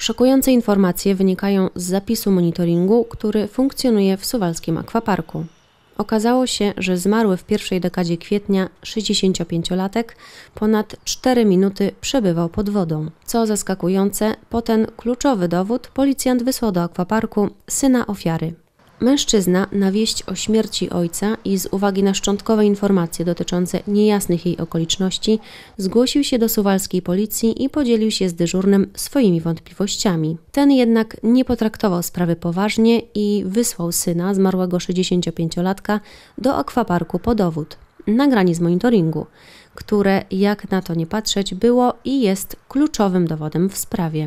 Szokujące informacje wynikają z zapisu monitoringu, który funkcjonuje w suwalskim akwaparku. Okazało się, że zmarły w pierwszej dekadzie kwietnia 65-latek ponad 4 minuty przebywał pod wodą. Co zaskakujące, po ten kluczowy dowód policjant wysłał do akwaparku syna ofiary. Mężczyzna na wieść o śmierci ojca i z uwagi na szczątkowe informacje dotyczące niejasnych jej okoliczności zgłosił się do suwalskiej policji i podzielił się z dyżurnym swoimi wątpliwościami. Ten jednak nie potraktował sprawy poważnie i wysłał syna zmarłego 65-latka do akwaparku po dowód. Nagranie z monitoringu, które, jak na to nie patrzeć, było i jest kluczowym dowodem w sprawie.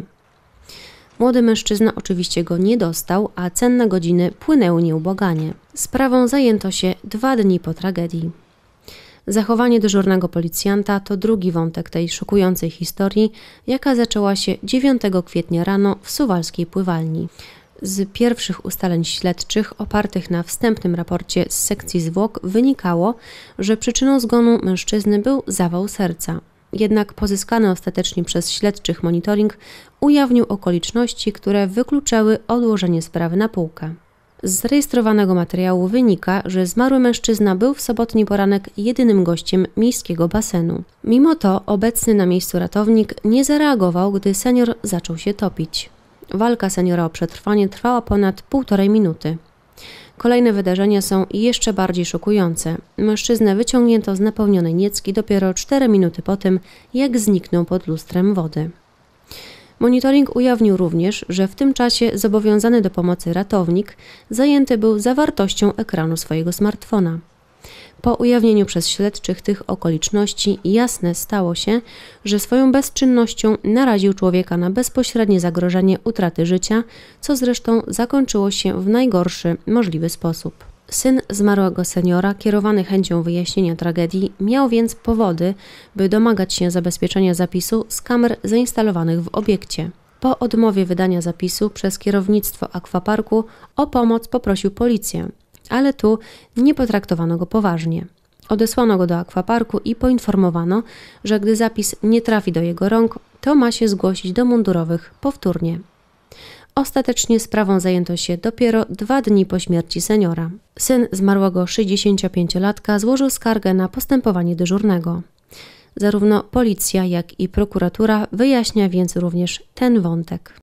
Młody mężczyzna oczywiście go nie dostał, a cenne godziny płynęły nieubłaganie. Sprawą zajęto się 2 dni po tragedii. Zachowanie dyżurnego policjanta to drugi wątek tej szokującej historii, jaka zaczęła się 9 kwietnia rano w suwalskiej pływalni. Z pierwszych ustaleń śledczych opartych na wstępnym raporcie z sekcji zwłok wynikało, że przyczyną zgonu mężczyzny był zawał serca. Jednak pozyskany ostatecznie przez śledczych monitoring ujawnił okoliczności, które wykluczały odłożenie sprawy na półkę. Z zarejestrowanego materiału wynika, że zmarły mężczyzna był w sobotni poranek jedynym gościem miejskiego basenu. Mimo to obecny na miejscu ratownik nie zareagował, gdy senior zaczął się topić. Walka seniora o przetrwanie trwała ponad 1,5 minuty. Kolejne wydarzenia są jeszcze bardziej szokujące. Mężczyznę wyciągnięto z napełnionej niecki dopiero 4 minuty po tym, jak zniknął pod lustrem wody. Monitoring ujawnił również, że w tym czasie zobowiązany do pomocy ratownik zajęty był zawartością ekranu swojego smartfona. Po ujawnieniu przez śledczych tych okoliczności jasne stało się, że swoją bezczynnością naraził człowieka na bezpośrednie zagrożenie utraty życia, co zresztą zakończyło się w najgorszy możliwy sposób. Syn zmarłego seniora, kierowany chęcią wyjaśnienia tragedii, miał więc powody, by domagać się zabezpieczenia zapisu z kamer zainstalowanych w obiekcie. Po odmowie wydania zapisu przez kierownictwo akwaparku o pomoc poprosił policję, ale tu nie potraktowano go poważnie. Odesłano go do akwaparku i poinformowano, że gdy zapis nie trafi do jego rąk, to ma się zgłosić do mundurowych powtórnie. Ostatecznie sprawą zajęto się dopiero 2 dni po śmierci seniora. Syn zmarłego 65-latka złożył skargę na postępowanie dyżurnego. Zarówno policja, jak i prokuratura wyjaśnia więc również ten wątek.